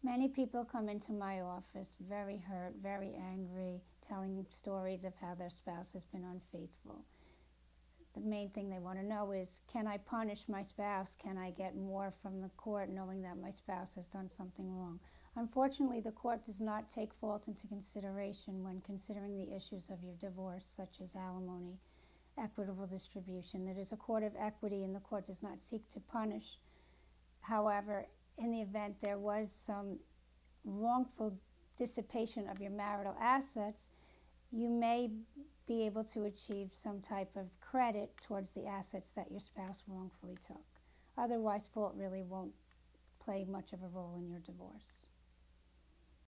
Many people come into my office very hurt, very angry, telling stories of how their spouse has been unfaithful. The main thing they want to know is, can I punish my spouse? Can I get more from the court knowing that my spouse has done something wrong? Unfortunately, the court does not take fault into consideration when considering the issues of your divorce, such as alimony, equitable distribution. It is a court of equity, and the court does not seek to punish. However, in the event there was some wrongful dissipation of your marital assets, you may be able to achieve some type of credit towards the assets that your spouse wrongfully took. Otherwise, fault really won't play much of a role in your divorce.